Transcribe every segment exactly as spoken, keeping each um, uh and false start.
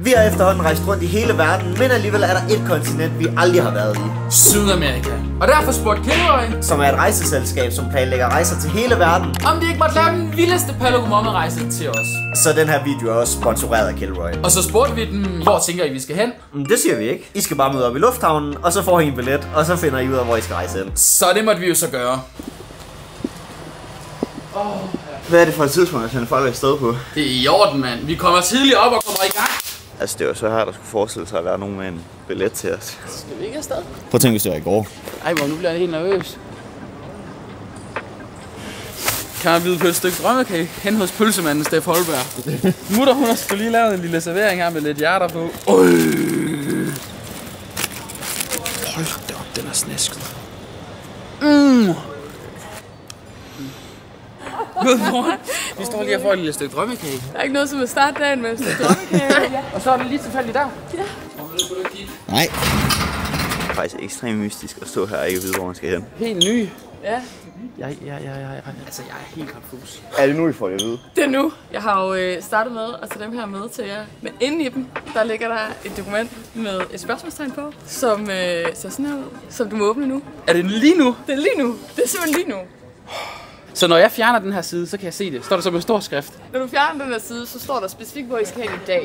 Vi har efterhånden rejst rundt i hele verden, men alligevel er der et kontinent, vi aldrig har været i. Sydamerika. Og derfor spurgte Kilroy, som er et rejseselskab, som planlægger rejser til hele verden, om de ikke måtte lave den vildeste Palo-Gomorra-rejse til os. Så den her video er også sponsoreret af Kilroy. Og så spurgte vi dem, hvor tænker I, vi skal hen? Det siger vi ikke. I skal bare møde op i lufthavnen, og så får I en billet, og så finder I ud af, hvor I skal rejse hen. Så det måtte vi jo så gøre. Oh, ja. Hvad er det for et tidspunkt, at sende folk afsted på? Det er i orden, mand. Vi kommer tidligt op og kommer i gang. Altså, det var så her, der skulle forestille sig at være nogen med en billet til os. Skal vi ikke afsted? Prøv at tænke, hvis det var i går. Ej, hvor nu bliver jeg helt nervøs. Kan man vide på et stykke drømmekage hen hos pølsemanden Steff Holberg. Mutter, hun har sgu lige lavet en lille servering her med lidt hjerter på. Øj. Hold da op, den er snæsket. Mm. Vi står lige og får et lille stykke drømmekage. Der er ikke noget som at starte dagen med et stykke drømmekage. Ja. Og så er det lige tilfældigt der. Ja. Nej. Det er faktisk ekstremt mystisk at stå her og ikke vide, hvor man skal hen. Helt ny. Ja. Ja, ja, ja, ja. Altså, jeg er helt konfus. Er det nu, I får det at vide? Det er nu. Jeg har jo øh, startet med at tage dem her med til jer. Men inde i dem, der ligger der et dokument med et spørgsmålstegn på, som øh, ser sådan her ud, som du må åbne nu. Er det lige nu? Det er lige nu. Det er simpelthen lige nu. Så når jeg fjerner den her side, så kan jeg se det. Står der så med stor skrift? Når du fjerner den her side, så står der specifikt, hvor I skal hen i dag.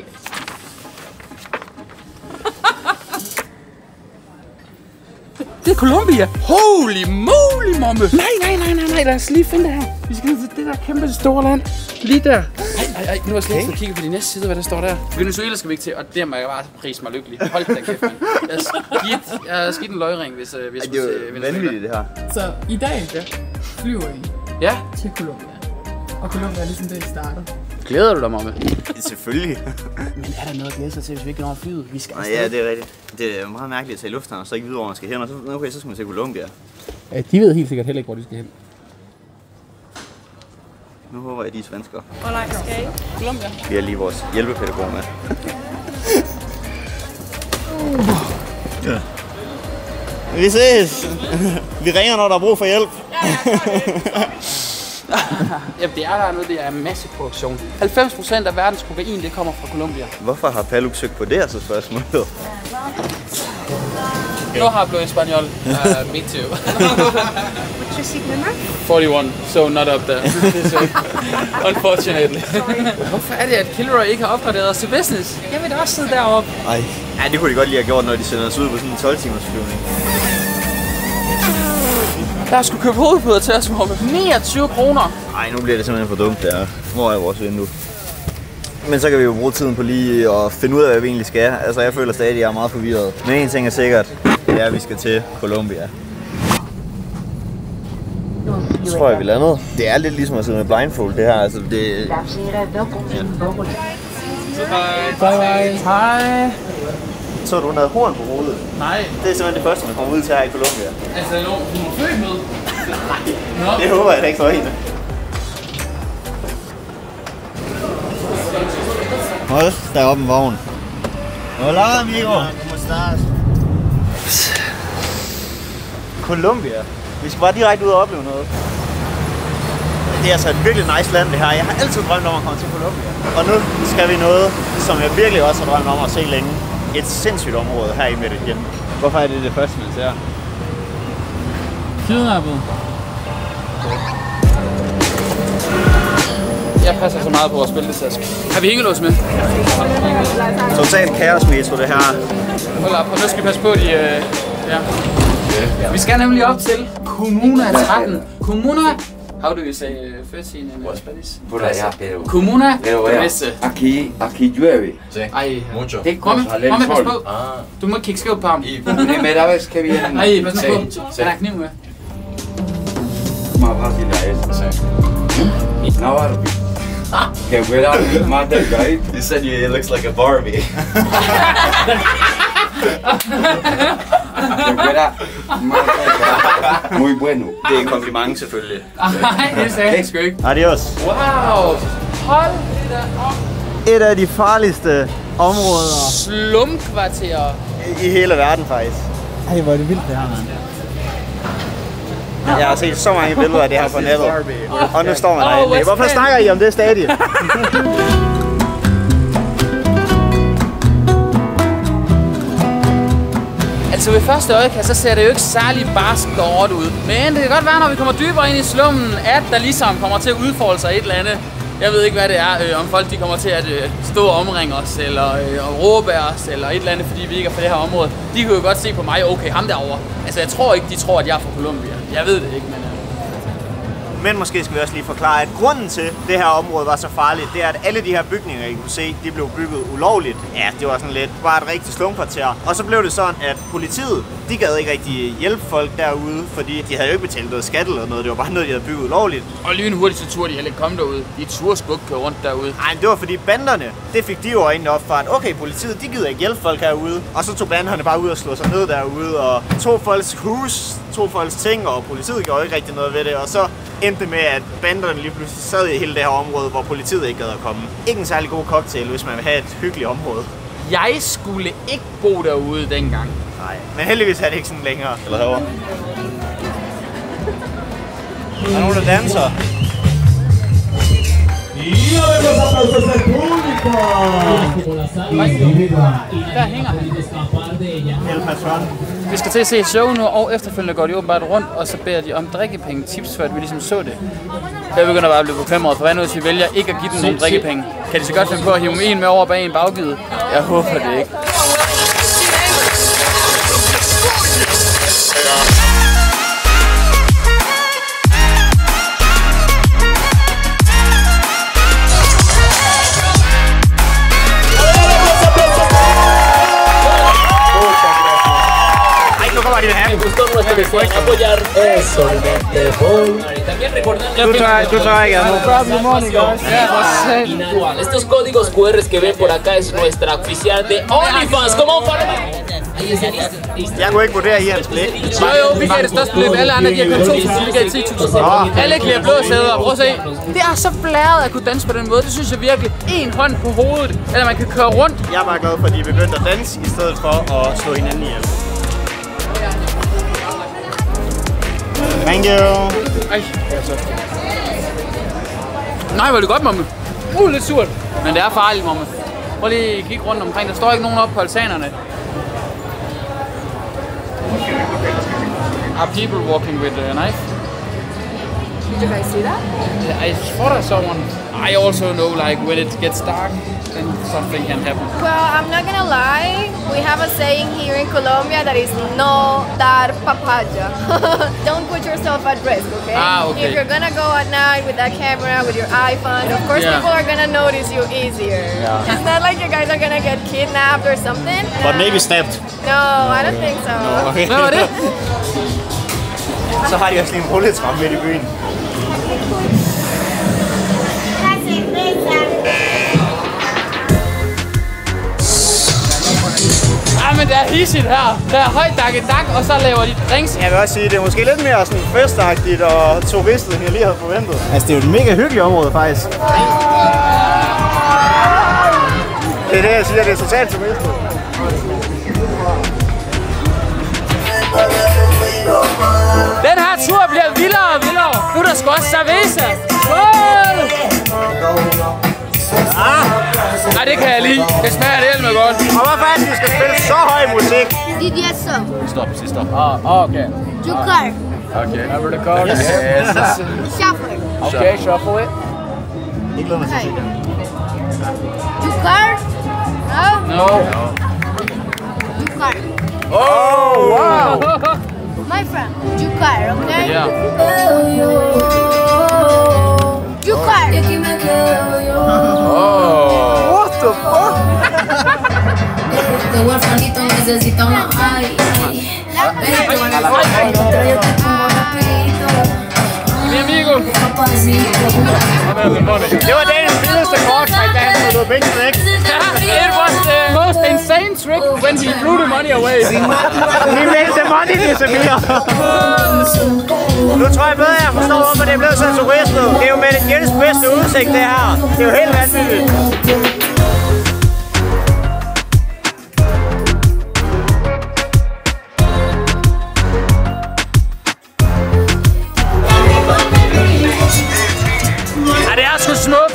Det er Colombia! Holy moly, momme! Nej, nej, nej, nej, nej, lad os lige finde det her. Vi skal ned til det der kæmpe store land. Lige der. Ej, ej, ej, nu har jeg slet ikke kigget på de næste sider, hvad der står der. Venezuela skal vi ikke til, og det må jeg bare prise mig lykkelig. Hold da kæft, mand. Jeg har skidt, jeg har skidt en løgring, hvis uh, vi skulle til Venezuela. Det er jo vanvittigt, det her. Så i dag ja. flyver I ja. til Colombia. Og Colombia er ligesom det, I starter. Glæder du dig, mamme? Selvfølgelig. Men er der noget at glæde sig til, hvis vi ikke når at flyde? Vi skal Nej, ja, det er rigtigt. Det er meget mærkeligt at tage i lufthavnen, og så ikke vide, hvor man skal hen. Og så, okay, så skal man til Colombia. Ja, de ved helt sikkert heller ikke, hvor de skal hen. Nu håber jeg, de er svenskere. Hvor langt skal I? Colombia. Vi har lige vores hjælpepædagog med. Ja. Vi ses! Vi ringer, når der er brug for hjælp. Ja, ja, Jamen, det er der noget, det er masseproduktion. halvfems procent af verdens kokain, det kommer fra Colombia. Hvorfor har Paluk søgt på det her så spørgsmål? Okay. No hablo español. Uh, me too. What's your seat number? forty-one, so not up there. Unfortunately. Hvorfor er det, at Kilroy ikke har opgraderet os til business? Jeg vil da også sidde deroppe. Ej. Ja, det kunne de godt lige have gjort, når de sender os ud på sådan en tolv timers flyvning. Jeg skulle købe hovedpuder til os, Mohammed. niogtyve kroner. Ej, nu bliver det simpelthen for dumt, det er. Hvor er vores vindue? Men så kan vi jo bruge tiden på lige at finde ud af, hvad vi egentlig skal. Altså, jeg føler stadig, at jeg er meget forvirret. Men en ting er sikkert, det er, at vi skal til Colombia. Så tror jeg, vi landede. Det er lidt ligesom at sidde med blindfold, det her. Altså, det... Ja. Bye bye. Hej. Så du, hun havde horn på hovedet? Nej. Det er simpelthen det første, man kommer ud til her i Colombia. Altså, er hun født med? Nej, det håber jeg da ikke for hende. Hold, der er oppe en vogn. Hola, amigo. ¿Cómo estás? Colombia. Vi skal bare direkte ud og opleve noget. Det er altså et virkelig nice land, det her. Jeg har altid drømt om at komme til Colombia. Og nu skal vi noget, som jeg virkelig også har drømt om at se længe. Et sindssygt område her i Medellin. Hvorfor er det det første, man ser? Kidnappet. Jeg passer så meget på vores bæltetaske. Har vi hængelås med? Totalt kaosmetro, det her. Hold op, og nu skal vi passe på, de... Øh, ja. Vi skal nemlig op til Comuna tretten. Comuna... How do you say thirteen in Spanish? Por allá, pero... Comuna trece. Aquí, aquí llueve. Sí, Ay, mucho. Det kom, kom med, pas på. Ah. Du må kigge skævt på ham. Y por primera vez que vienen... Ej, pas Sí, på. sí. Han har kniv med. Más fácil a eso. Sí. Una Barbie. Que fuera más delgadito. You said you, it looks like a Barbie. Que fuera más delgadito. Muy bueno. Det er en kompliment selvfølgelig. Nej, det sagde jeg sgu ikke. Adios. Wow! Hold da op. Et af de farligste områder Slumkvarterer. i hele verden faktisk. Ej, hvor er det vildt det her, mand. Jeg har set så mange billeder af det her på nettet. Og nu står man Oh, derinde. West Hvorfor End. snakker I om det stadig? Altså ved første øjekast, så ser det jo ikke særlig barsk godt ud. Men det kan godt være, når vi kommer dybere ind i slummen, at der ligesom kommer til at udfolde sig et eller andet. Jeg ved ikke, hvad det er, øh, om folk de kommer til at øh, stå og omringe os, eller øh, råbe af os, eller et eller andet, fordi vi ikke er fra det her område. De kan jo godt se på mig, okay, ham derovre. Altså jeg tror ikke, de tror, at jeg er fra Colombia. Jeg ved det ikke, men... Øh... Men måske skal vi også lige forklare, at grunden til, det her område var så farligt, det er, at alle de her bygninger, I kunne se, de blev bygget ulovligt. Ja, det var sådan lidt bare et rigtigt slumkvarter. Og så blev det sådan, at politiet, de gad ikke rigtig hjælpe folk derude, fordi de havde jo ikke betalt noget skat eller noget. Det var bare noget, de havde bygget ulovligt. Og lynhurtigt så turde de heller ikke komme derude. De turde sgu ikke køre rundt derude. Nej, det var fordi banderne, det fik de jo øjnene op for, at okay, politiet, de gider ikke hjælpe folk herude. Og så tog banderne bare ud og slog sig ned derude og tog folks hus, tog folks ting, og politiet gjorde ikke rigtig noget ved det. Og så endte med, at banderne lige pludselig sad i hele det her område, hvor politiet ikke gad at komme. Ikke en særlig god cocktail, hvis man vil have et hyggeligt område. Jeg skulle ikke bo derude dengang. Nej, men heldigvis er det ikke sådan længere. Eller herovre. Der er nogen, der danser. Der hænger han. El Patron. Vi skal til at se show nu, og efterfølgende går de åbenbart rundt, og så beder de om drikkepenge tips, for at vi ligesom så det. Jeg begynder bare at blive bekymret, for hvad nu hvis vi vælger ikke at give dem nogle drikkepenge? Kan de så godt finde på at hive en med over bag en baggide? Jeg håber det ikke. Me gustó nuestro deseo apoyar eso, también recordar estos códigos cu erre que ven por acá es nuestra oficial de OnlyFans. Como Jeg kunne ikke vurdere i hans blik. Jo jo, vi gav det største beløb. Alle andre, de har kun to tusind, vi gav ti tusind. Alle klæder blå sæder. Prøv at se. Det er så blæret at kunne danse på den måde. Det synes jeg virkelig. En hånd på hovedet, eller man kan køre rundt. Jeg er bare glad for, at de begyndte at danse, i stedet for at slå hinanden ihjel. Thank you. Ej. Nej, hvor er det godt, mamme. Uh, lidt surt. Men det er farligt, mamme. Prøv lige at kigge rundt omkring. Der står ikke nogen oppe på altanerne. Are people walking with a knife? Did you guys see that? I thought I saw one. I also know, like, when it gets dark, then something can happen. Well, I'm not gonna lie. We have a saying here in Colombia that is no dar papaya. Don't put yourself at risk, okay? Ah, okay. If you're gonna go at night with that camera, with your iPhone, of course Yeah. people are gonna notice you easier. Yeah. It's not like you guys are gonna get kidnapped or something. But No. maybe stabbed. No, I don't think so. Okay. Hvad var det? Så har de også lige en rulletrappe midt i byen. Ah, men det er hissigt her. Der er højt dakke dak, og så laver de drinks. Jeg vil også sige, det er måske lidt mere sådan festagtigt og turistet, end jeg lige havde forventet. Altså, det er jo et mega hyggeligt område, faktisk. Det er det, jeg siger, det er totalt turistet. Den her tur bliver vildere og vildere. Nu er der sgu også cerveza. Skål! Ah, Nej, det kan jeg lide. Det smager det med godt. og hvorfor er det, de skal spille så høj musik? D J Song. Stop, sig stop. Ah, okay. Jukar. Okay. Remember the card? Yes. Shuffle. Okay, shuffle it. Ikke noget, man skal Okay. sige. Jukar. No. No. Jukar. Oh, wow! My friend. Jukar, okay? Yeah. Jukar. Oh. What the fuck? Este huerfanito necesita una ay. Mi amigo. Det var dagens vildeste kortrækdans, og du har begge væk. It was the most insane trick when he threw the money away. Vi meldte money disappear. Nu tror jeg bedre, at jeg forstår, hvorfor det er blevet så turistet. Det er jo med den Jens bedste udsigt, det her. Det er jo helt vanvittigt. Ja, det er sgu smukt.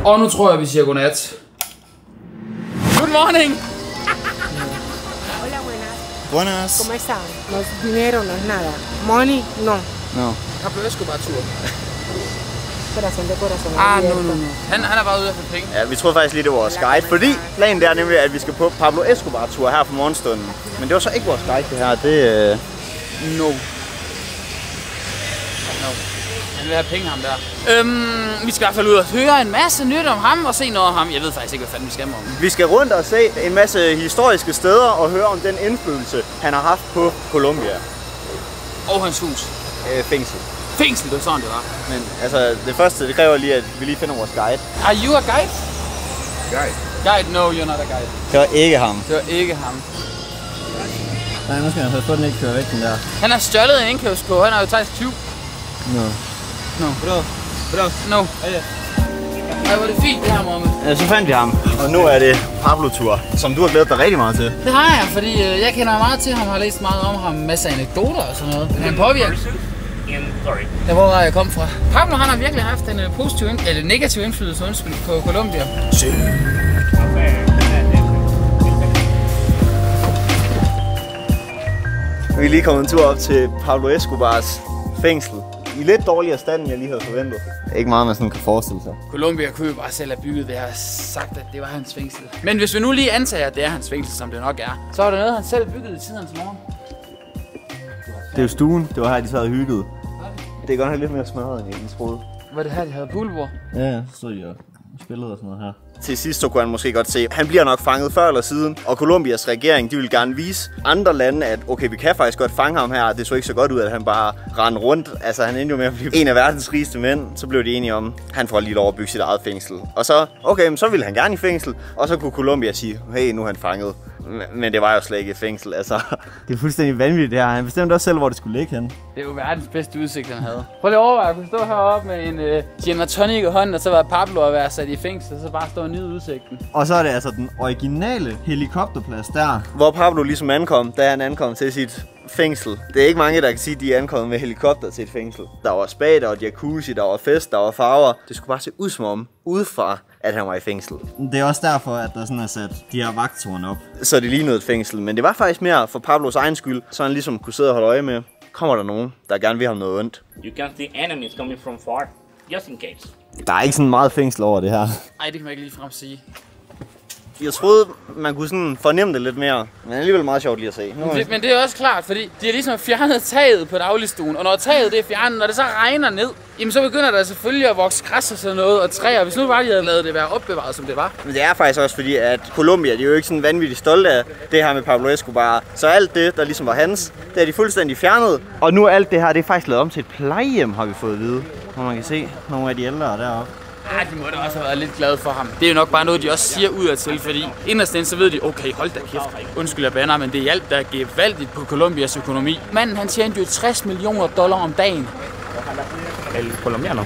Og nu tror jeg, vi siger godnat. Good morning! Hola, buenas. Buenas. ¿Cómo están? No es dinero, no es nada. Money, no. No. Pablo Escobar-tur. Corazón de corazón. Ah, no, no, no. Han, han er bare ude af for penge. Ja, vi troede faktisk lige, det var vores guide, fordi planen der er nemlig, at vi skal på Pablo Escobar-tur her for morgenstunden. Men det var så ikke vores guide, det her. Det øh... No. No. Han vil have penge, ham der. Øhm, vi skal i hvert fald ud og høre en masse nyt om ham og se noget om ham. Jeg ved faktisk ikke, hvad fanden vi skal med om. Vi skal rundt og se en masse historiske steder og høre om den indflydelse, han har haft på Colombia. Og hans hus. Øh, fængsel. Fængsel, det var sådan, det var. Men altså, det første, det kræver lige, at vi lige finder vores guide. Are you a guide? Guide. Guide? No, you're not a guide. Det var ikke ham. Det var ikke ham. Nej, nu skal han passe på, den ikke kører væk, den der. Han har stjålet en indkøbskode. Han er jo faktisk tyv. No. No. Bro, bro. No. Ej, hvor er det fint, det her, Mohammed. Ja, så fandt vi ham. Og nu er det Pablo-tur, som du har glædet dig rigtig meget til. Det har jeg, fordi øh, jeg kender meget til ham, har læst meget om ham, masser af anekdoter og sådan noget. Han påvirker. Ja, hvor er jeg kom fra? Pablo, han har virkelig haft en uh, positiv, eller negativ indflydelse undskyld, på Colombia. Vi er lige kommet en tur op til Pablo Escobars fængsel. I lidt dårligere stand, end jeg lige havde forventet. Ikke meget, man sådan kan forestille sig. Colombia kunne jo bare selv have bygget det her, sagt, at det var hans fængsel. Men hvis vi nu lige antager, at det er hans fængsel, som det nok er, så var det noget, han selv byggede i tidens morgen. Det er jo stuen. Det var her, de sad og hyggede. Det er godt nok lidt mere smadret, end jeg lige troede. Var det her, de havde poolbord? Ja, så stod de og spillede og sådan noget her. Til sidst så kunne han måske godt se, at han bliver nok fanget før eller siden. Og Colombias regering, de vil gerne vise andre lande, at okay, vi kan faktisk godt fange ham her. Det så ikke så godt ud, at han bare rendte rundt. Altså, han endte jo med at blive en af verdens rigeste mænd. Så blev de enige om, at han får lige lov at bygge sit eget fængsel. Og så, okay, så ville han gerne i fængsel. Og så kunne Colombia sige, hey, nu er han fanget. Men det var jo slet ikke et fængsel, altså. Det er fuldstændig vanvittigt det her. Han bestemte også selv, hvor det skulle ligge hen. Det er jo verdens bedste udsigt, han havde. Prøv lige at overveje, at kunne stå heroppe med en uh, gin og tonic i hånden, og så var Pablo at være sat i fængsel, og så bare stå og nyde udsigten. Og så er det altså den originale helikopterplads der, hvor Pablo ligesom ankom, da han ankom til sit fængsel. Det er ikke mange, der kan sige, at de er ankommet med helikopter til et fængsel. Der var spa, der var jacuzzi, der var fest, der var farver. Det skulle bare se ud som om, udefra, at han var i fængsel. Det er også derfor, at der sådan er sat de her vagttårne op. Så det lignede et fængsel, men det var faktisk mere for Pablos egen skyld, så han ligesom kunne sidde og holde øje med. Kommer der nogen, der gerne vil have noget ondt? You can see enemies coming from far, just in case. Der er ikke sådan meget fængsel over det her. Ej, det kan man ikke ligefrem sige. Jeg troede, man kunne sådan fornemme det lidt mere, men alligevel meget sjovt lige at se. Men det, men det er også klart, fordi de har ligesom fjernet taget på dagligstuen, og når taget det er fjernet, når det så regner ned, jamen så begynder der selvfølgelig at vokse græs og sådan noget, og træer, hvis nu bare de havde lavet det være opbevaret, som det var. Men det er faktisk også fordi, at Colombia, de er jo ikke sådan vanvittigt stolte af det her med Pablo Escobar. Så alt det, der ligesom var hans, det er de fuldstændig fjernet. Og nu er alt det her, det er faktisk lavet om til et plejehjem, har vi fået at vide. Hvor man kan se nogle af de ældre deroppe. Ja, de må da også have været lidt glade for ham. Det er jo nok bare noget, de også siger udadtil, fordi inderst inde så ved de, okay, hold da kæft, undskyld jeg bander, men det er alt, der er gevaldigt på Colombias økonomi. Manden, han tjente jo tres millioner dollar om dagen. El colombiano.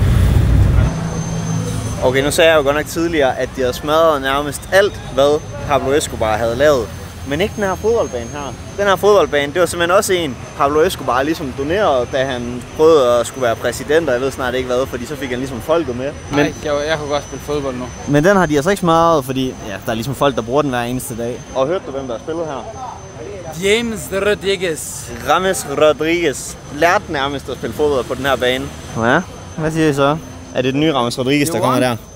Okay, nu sagde jeg jo godt nok tidligere, at de havde smadret nærmest alt, hvad Pablo Escobar havde lavet. Men ikke den her fodboldbane her. Den her fodboldbane, det var simpelthen også en, Pablo Escobar ligesom donerede, da han prøvede at skulle være præsident, og jeg ved snart ikke hvad, fordi så fik han ligesom folket med. Men nej, jeg, jeg kunne godt spille fodbold nu. Men den har de altså ikke smadret, fordi ja, der er ligesom folk, der bruger den hver eneste dag. Og hørte du, hvem der har spillet her? James Rodriguez. James Rodriguez lærte nærmest at spille fodbold på den her bane. Ja, hvad siger I så? Er det den nye James Rodriguez, der kommer der?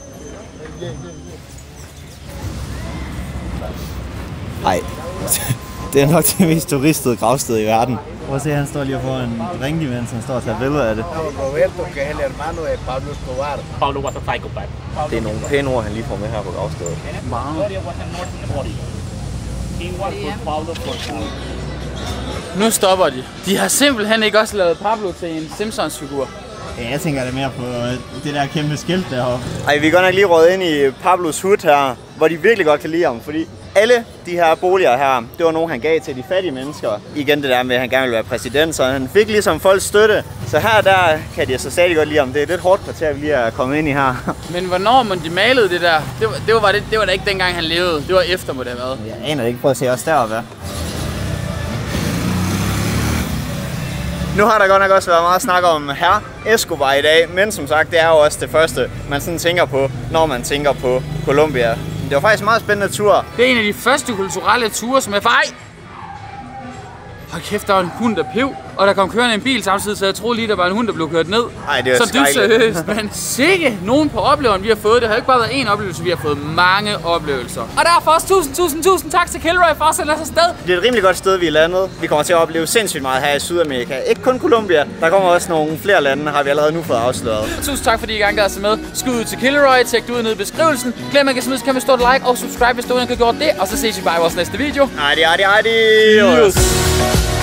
Nej. Det er nok det mest turistede gravsted i verden. Prøv at se, han står lige og får en drink, mens han står og tager billeder af det. Roberto, que es el hermano de Pablo Escobar. Pablo was a psychopath. Det er nogle pæne ord, han lige får med her på gravstedet. Nu stopper de. De har simpelthen ikke også lavet Pablo til en Simpsons-figur. Ja, jeg tænker det mere på det der kæmpe skilt deroppe. Ej, vi er godt nok lige røget ind i Pablos hud her, hvor de virkelig godt kan lide ham, fordi alle de her boliger her, det var nogle, han gav til de fattige mennesker. Igen det der med, at han gerne ville være præsident, så han fik ligesom folks støtte. Så her der kan de så stadig godt lide ham. Det er et lidt hårdt kvarter, vi lige er kommet ind i her. Men hvornår man de malede det der, det var, det var, det, det var da ikke dengang han levede. Det var efter, må det have været. Jeg aner det ikke. Prøv at se også deroppe, ja. Nu har der godt nok også været meget snak om herr Escobar i dag, men som sagt, det er jo også det første, man sådan tænker på, når man tænker på Colombia. Det var faktisk en meget spændende tur. Det er en af de første kulturelle ture, som jeg fej. Hold kæft, der var en hund, der pev, og der kom kørende en bil samtidig, så jeg troede lige, der var en hund, der blev kørt ned. Ej, det er så det seriøst, men sikke nogen på opleveren, vi har fået. Det har ikke bare været én oplevelse, vi har fået mange oplevelser. Og derfor også tusind, tusind, tusind tak til Kilroy for at sende os afsted. Det er et rimelig godt sted, vi er landet. Vi kommer til at opleve sindssygt meget her i Sydamerika. Ikke kun Colombia, der kommer også nogle flere lande, har vi allerede nu fået afsløret. Tusind tak, fordi I gang gad at se med. Skud ud til Kilroy, tjek det ud nede i beskrivelsen. Glem at smide, kan man stå et like og subscribe, hvis du ikke har gjort det. Og så ses vi bare i vores næste video. Adi, adi, adi.